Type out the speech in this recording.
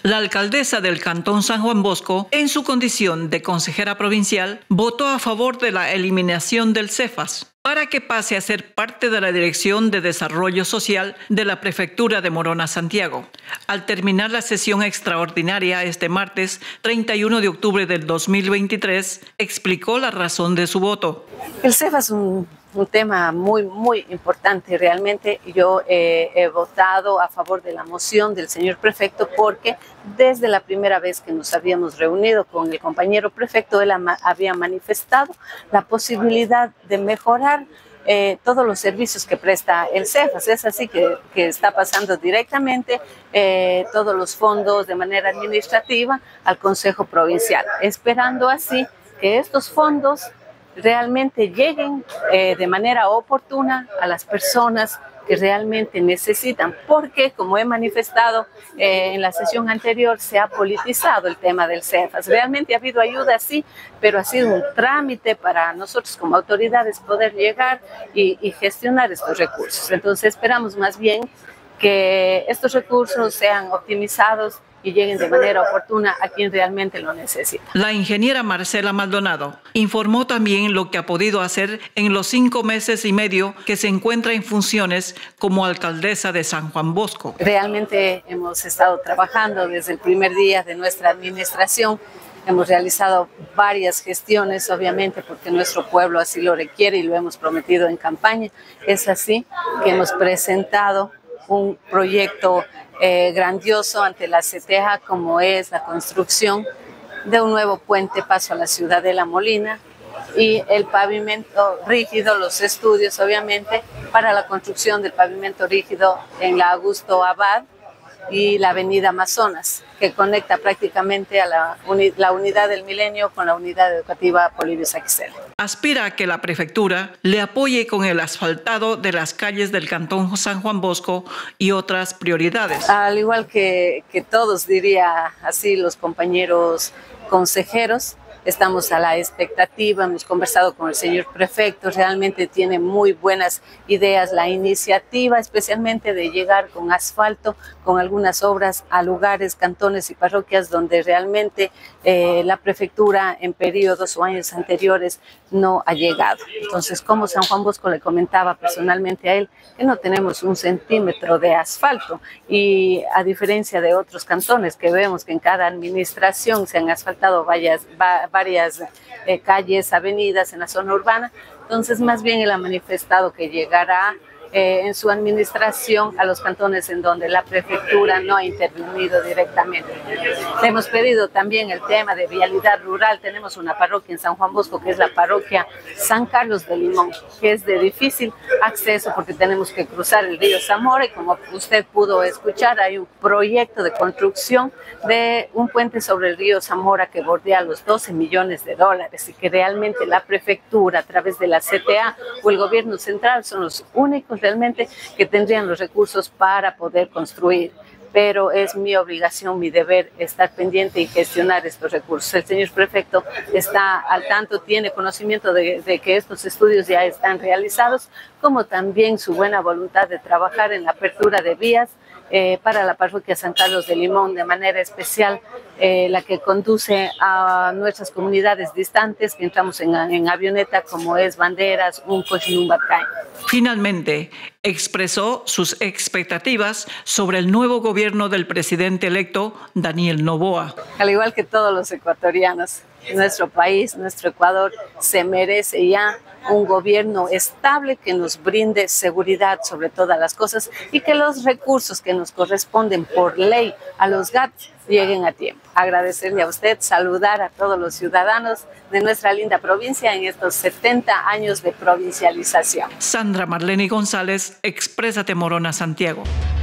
La alcaldesa del Cantón San Juan Bosco, en su condición de consejera provincial, votó a favor de la eliminación del Cefas para que pase a ser parte de la Dirección de Desarrollo Social de la Prefectura de Morona, Santiago. Al terminar la sesión extraordinaria este martes 31 de octubre del 2023, explicó la razón de su voto. El Cefas es un tema muy importante. Realmente yo he votado a favor de la moción del señor prefecto porque desde la primera vez que nos habíamos reunido con el compañero prefecto, él había manifestado la posibilidad de mejorar todos los servicios que presta el Cefas. Es así que está pasando directamente todos los fondos de manera administrativa al Consejo Provincial, esperando así que estos fondos realmente lleguen de manera oportuna a las personas que realmente necesitan, porque como he manifestado en la sesión anterior, se ha politizado el tema del Cefas. Realmente ha habido ayuda, sí, pero ha sido un trámite para nosotros como autoridades poder llegar y gestionar estos recursos. Entonces esperamos más bien que estos recursos sean optimizados y lleguen de manera oportuna a quien realmente lo necesita. La ingeniera Marcela Maldonado informó también lo que ha podido hacer en los 5 meses y medio que se encuentra en funciones como alcaldesa de San Juan Bosco. Realmente hemos estado trabajando desde el primer día de nuestra administración. Hemos realizado varias gestiones, obviamente, porque nuestro pueblo así lo requiere y lo hemos prometido en campaña. Es así que hemos presentado un proyecto grandioso ante la CTEA, como es la construcción de un nuevo puente paso a la ciudad de La Molina y el pavimento rígido, los estudios obviamente para la construcción del pavimento rígido en la Augusto Abad y la avenida Amazonas, que conecta prácticamente a la unidad del Milenio con la unidad educativa Polibio Saquicela. Aspira a que la prefectura le apoye con el asfaltado de las calles del Cantón San Juan Bosco y otras prioridades. Al igual que todos, diría así, los compañeros consejeros, estamos a la expectativa, hemos conversado con el señor prefecto, realmente tiene muy buenas ideas la iniciativa, especialmente de llegar con asfalto, con algunas obras a lugares, cantones y parroquias donde realmente la prefectura en periodos o años anteriores no ha llegado. Entonces, como San Juan Bosco, le comentaba personalmente a él que no tenemos 1 centímetro de asfalto y a diferencia de otros cantones que vemos que en cada administración se han asfaltado varias calles, avenidas en la zona urbana, entonces más bien él ha manifestado que llegará en su administración a los cantones en donde la prefectura no ha intervenido directamente. Le hemos pedido también el tema de vialidad rural. Tenemos una parroquia en San Juan Bosco que es la parroquia San Carlos de Limón, que es de difícil acceso porque tenemos que cruzar el río Zamora y como usted pudo escuchar hay un proyecto de construcción de un puente sobre el río Zamora que bordea los $12 millones y que realmente la prefectura a través de la CTA o el gobierno central son los únicos realmente que tendrían los recursos para poder construir, pero es mi obligación, mi deber estar pendiente y gestionar estos recursos. El señor prefecto está al tanto, tiene conocimiento de que estos estudios ya están realizados, como también su buena voluntad de trabajar en la apertura de vías para la parroquia San Carlos de Limón, de manera especial la que conduce a nuestras comunidades distantes que entramos en avioneta, como es Banderas, Uncos y Umbacay. Finalmente, expresó sus expectativas sobre el nuevo gobierno del presidente electo Daniel Noboa. Al igual que todos los ecuatorianos, nuestro país, nuestro Ecuador, se merece ya un gobierno estable que nos brinde seguridad sobre todas las cosas y que los recursos que nos corresponden por ley a los GAT lleguen a tiempo. Agradecerle a usted, saludar a todos los ciudadanos de nuestra linda provincia en estos 70 años de provincialización. Sandra Marlene González, Exprésate Morona, Santiago.